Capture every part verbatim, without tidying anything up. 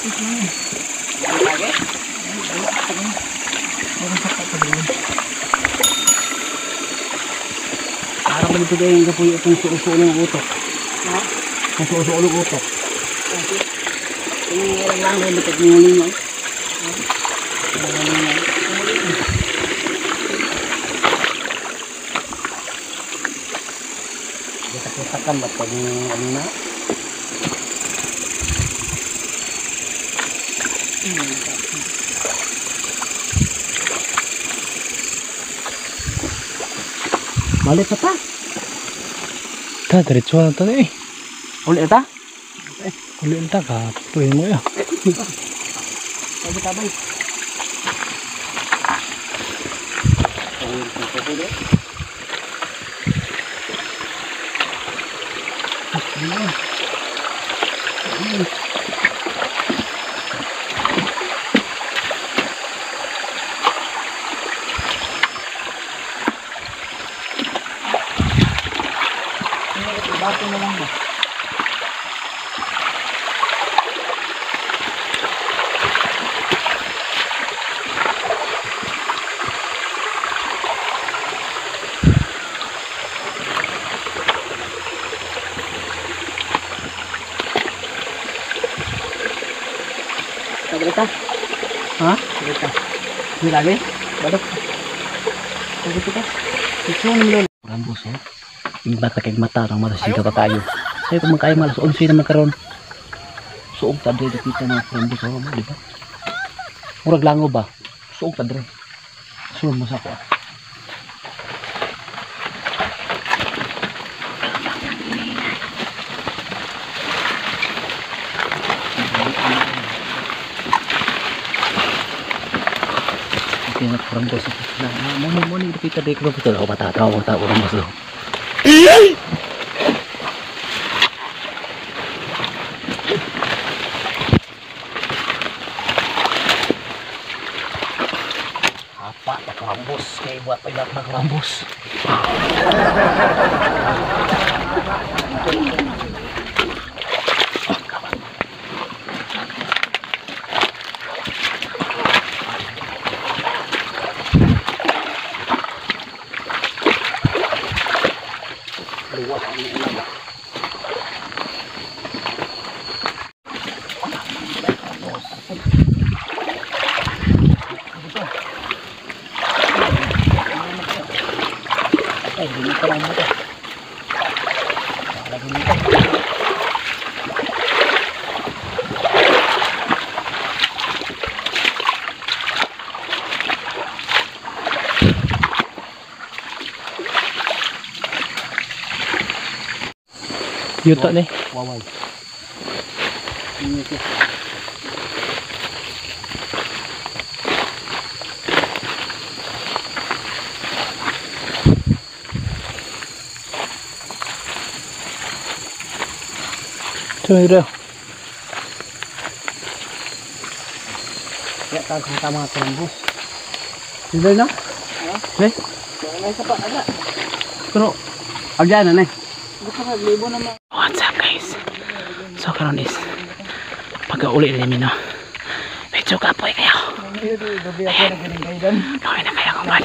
Para balito kayo yung kapuyo itong suusulo ng utok. Ha? Ang suusulo ng utok. Yung ilang lang rin ito yung uling yun. Kita-kitakan ba't pag ano na? Balik pa ta? Ta, diretso na ta eh. Ulit ta? Ulit ta ka, tuloy mo ya. Tabay-tabay. Bato na lang ba? Tagalita? Ha? Tagalita. Hindi lagi? Balok. Tagalita? Ito naman doon. Rambos oh. Yung bata kay mata ng mata siya ka tayo. Sayo kung magkaya malas onse naman karon. Suog tadre kita na rambos oh, di ba? Murag lango ba? Suog tadre. Sulod mo sa ko. Kaya rambos na mo mo ni kita de ko betul. Oh mata tahu tahu rambos lo. Apa tak rambus kayak buat pelat nak rambus. Luas ini enak. Eh, ini terang mudah. Lagi ni. Yuta nih. Wawai. Ini tu. Cuma itu. Ya tak sama tembus. Sudah na? Nih. May sapa ada. Pero agyan na nih. What's up guys? So karon is pag-uli ni Mino. Medyo kapoy kayo. Ayan. Gawin na kayo kung pwede.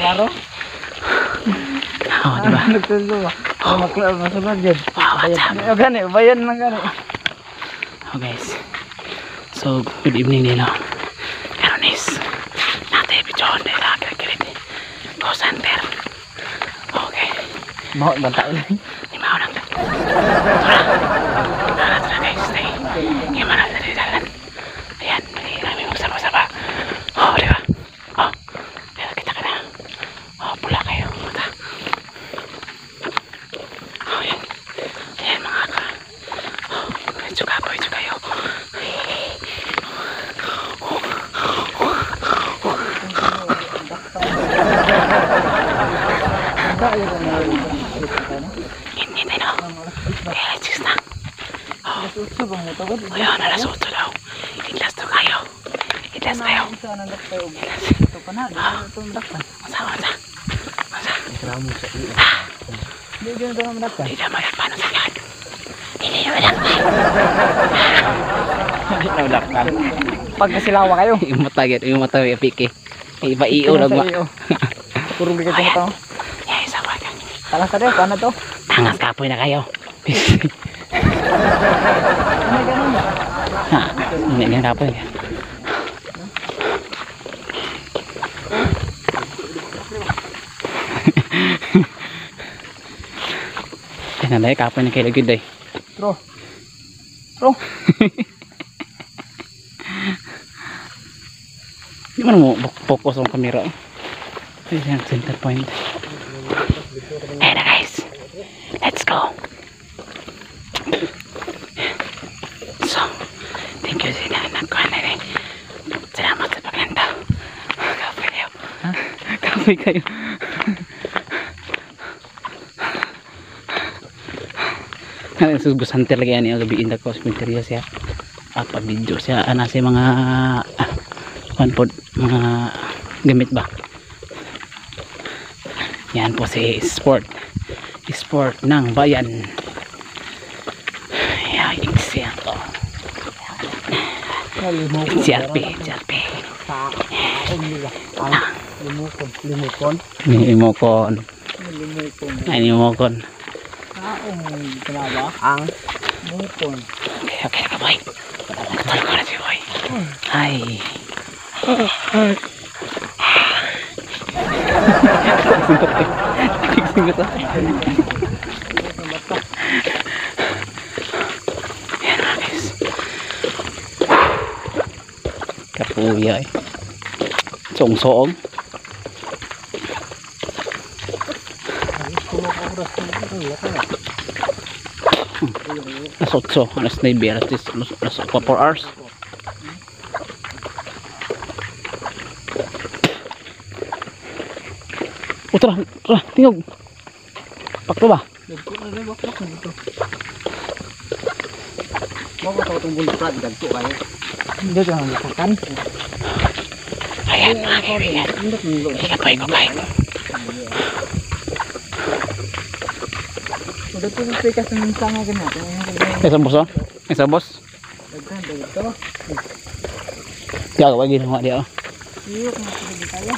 Oo, diba? Oh, maklaro na sunod dyan. Wow, what's up? Gani, bayan lang gani. Oh guys. So, good evening Nino. Karon is natin video na sa kilit. Go center. Okay. Mau bantay lang. Mau lang. Tara. Tara, tara guys. Stay. Gimana tadi jalan? Ayan, hindi kami magsama-sama. Oh, di ba? Oh, ayan, kita ka na. Oh, pula kayo. Mata. Oh, ayan. Ayan, mga ka. Oh, medyo kapoy, medyo kayo. Hindi tayo. Kaya let's na. Oh, yun, alas otso daw. Itlas to kayo. Itlas kayo. Itlas. Masa, masa. Masa. Hindi na mayat paano sa yan. Hindi na mayat paano. Naudakan. Pag kasilawa kayo. Imata gid, imata yung piki. Iba iyo lang ba. Kurong bigat mo to. Ya, isa pa ka. Talas tayo, paano to? Angas kapoy na kayo. Ano ganun ba? Ha, hindi ganun kapoy. Yan na kapoy na kayo gid ay. Bro. Bro. Di man mo focus ang camera. This is center point. Hey na guys, let's go. So, thank you sila nagkuhan na rin. Salamat sa paglanta. Kapoy kayo. Kapoy kayo. Ang sugusan talaga yan yung gabiin na ko sa interior siya. Apa video siya ana si mga kan pod mga gamit ba. Yan po si sport. Sport ng bayan. Yan siya to. C R P, C R P. Limukon, limukon. Limukon. Limukon. Ay limukon. Taong kenapa? Ang mukon. Okay, okay ka boy. Katulog ko na si boy. Ay. Singgot ah. Yan mga guys. Kapuya eh. Soong-soong. Alas otso, alas nueve, alas diez, alas four hours. Oh, tara, tara, tingog. Pakto ba? Dagko na rin, waklak na dito. Bago ito itong bulprat, dagko kayo. Hindi ka nang lakakan. Ayan mga kaibigan. Ikapay ko kayo. Dagko na ito kasi ng sanga ganyan. Isa boss oh? Isa boss? Dagkan, dagko. Kaya ka ba ginawa dia oh? Iyok na sige tayo.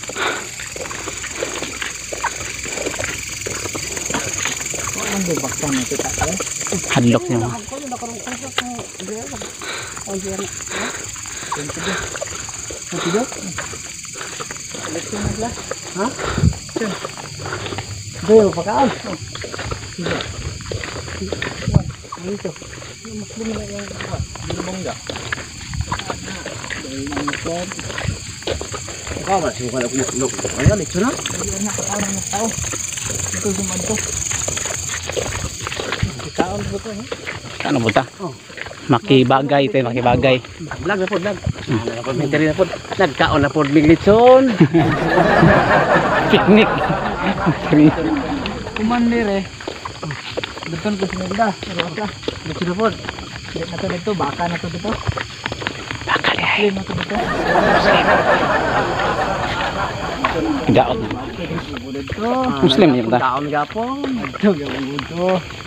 Ano ba baksan na kita tayo? Hadlock niya mga. Ako yung nakarong kusok mo. Hindi ako. Ang siya na. Ang tiyo. Ang tiyo? Alis ko na sila. Ha? Siya. Bayo pa kaan. Tiyo. Ano ito? Yung mas bumi na yung kuha. Hindi na bongga. Dahil ang itlog. Ikaw ba? Siya pala kumukulog. Ayan, ito na. Hindi na katao ng mas tao. Ito gumad to. Kaon po to, eh. Ano po ta? Oh. Makibagay ito, makibagay. Vlog na po, vlog. Ano na po, mentary na po. Nagkaon na po, Miglitson. Picnic. Kumandir eh. Betul ko sinigda. Rosa. Dito na po. Dito na to dito. Baka na to dito. Baka niya. Muslim na to dito. Gaot. Dito. Muslim niya ba ta? Kaon gapon. Ito gawin dito.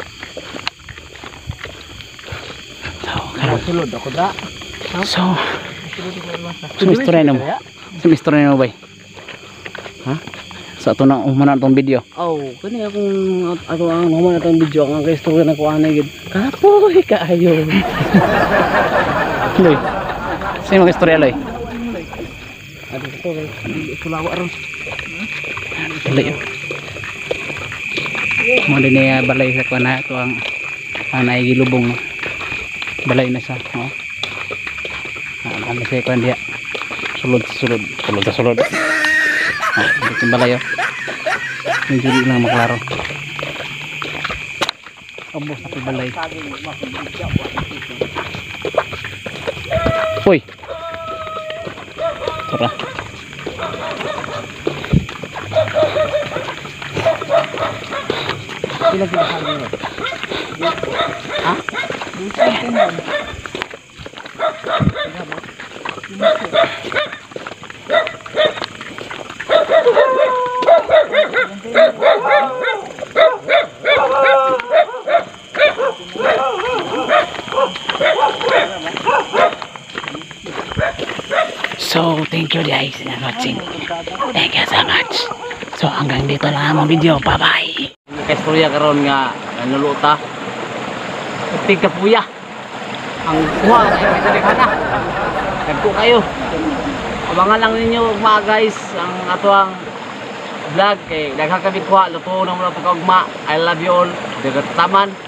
Sulod ako da. So, Sulod ko lang sa. sumistorya na mo. Sumistorya na mo ba? Ha? Sa ito na umana itong video. Oh, kani akong ato ang naman atong video ang gusto ko na kuan gid. Kapoy kaayo. Loy. Sino mga istorya loy? Ano to? Sulawa aron. Loy. Mo din niya balay sa kuan na ito ang anay gilubong. Balay na siya, no? Ah, ano siya kuan dia. Sulod sulod, sulod sa sulod. Ah, dito balay oh. Medyo di lang maklaro. Abos na ko balay. Uy. Tara. Sila kita sabi mo. Ha? Dito ang tingnan. Thank you. So, thank you guys for watching. Thank you so much. So, hanggang dito lang ang video. Bye-bye. Kasturya karon nga nanuluta. Tig kapuya. Ang kuha ay kadalighana. Nagko kayo. Abangan lang ninyo mga guys ang ato ang vlog kay daghang kami kuha luto na mo pagkaugma. I love you all. Dagat taman.